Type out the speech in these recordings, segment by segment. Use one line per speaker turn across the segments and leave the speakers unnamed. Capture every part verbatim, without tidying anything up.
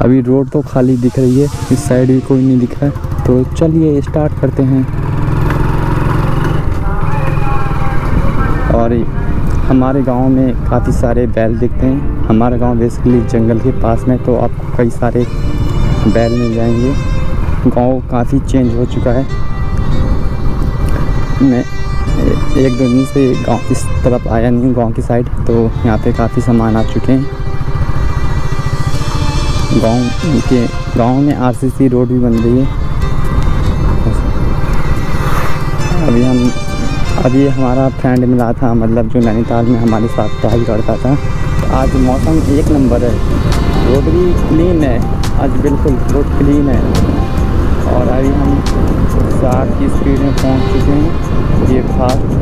अभी रोड तो खाली दिख रही है, इस साइड भी कोई नहीं दिख रहा है। तो चलिए स्टार्ट करते हैं। और हमारे गांव में काफ़ी सारे बैल दिखते हैं। हमारा गांव बेसिकली जंगल के पास में, तो आपको कई सारे बैल मिल जाएंगे। गांव काफ़ी चेंज हो चुका है। मैं एक दो दिन से गांव इस तरफ आया नहीं हूँ, गांव की साइड, तो यहाँ पे काफ़ी सामान आ चुके हैं। गांव के गांव में आरसीसी रोड भी बन रही है। अभी हम अभी हमारा फ्रेंड मिला था, मतलब जो नैनीताल में हमारे साथ पढ़ाई करता था। आज मौसम एक नंबर है, रोड भी क्लीन है, आज बिल्कुल रोड क्लीन है। और अभी हम साठ की स्पीड में पहुंच चुके हैं। ये फास्ट,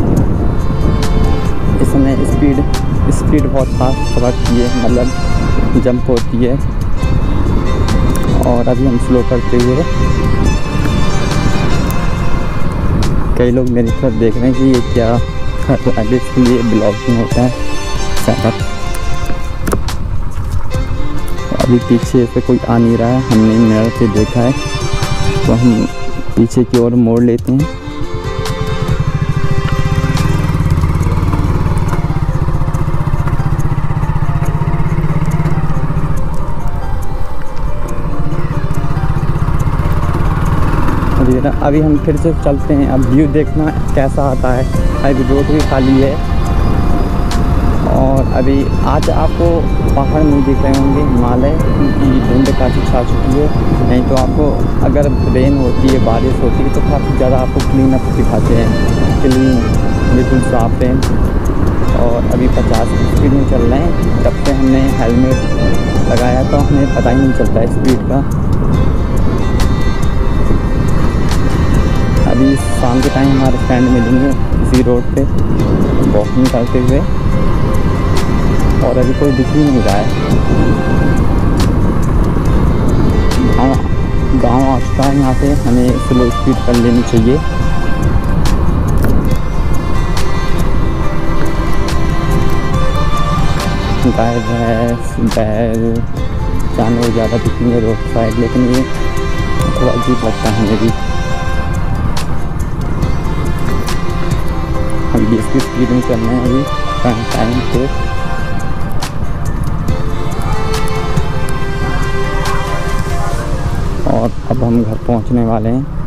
इसमें स्पीड स्पीड बहुत फास्ट पकड़ती है, मतलब जंप होती है। और अभी हम स्लो करते हुए, कई लोग मेरी तरफ देख रहे हैं कि ये क्या आगे इसके लिए ब्लॉगिंग होता है सेटअप। अभी पीछे से कोई आ नहीं रहा है, हमने मिरर से देखा है, तो हम पीछे की ओर मोड़ लेते हैं। अभी हम फिर से चलते हैं। अब व्यू देखना कैसा आता है। अभी रोड भी खाली है। और अभी आज आपको पहाड़ नहीं दिख रहे होंगे, हिमालय, क्योंकि धुंध काफ़ी छा चुकी है। नहीं तो आपको अगर रेन होती है, बारिश होती है, तो काफ़ी ज़्यादा आपको क्लीन अप दिखाते हैं, क्लीन, बिल्कुल साफ है। और अभी पचास की स्पीड में चल रहे हैं। जब से हमने हेलमेट लगाया तो हमें पता ही नहीं चलता है स्पीड का। अभी शाम के टाइम हमारे फ्रेंड मिलेंगे इसी रोड पे वॉकिंग करते हुए, और अभी कोई दिख ही नहीं रहा है। गाँव गाँव आ चुका है, यहाँ पे हमें स्लो स्पीड कर लेनी चाहिए। गाय भैंस बैल जानवर ज़्यादा दिखेंगे रोड साइड, लेकिन ये थोड़ा अजीब लगता है हमें भी। हम बीस की स्पीड में चल रहे हैं अभी टाइम पे। और अब हम घर पहुंचने वाले हैं।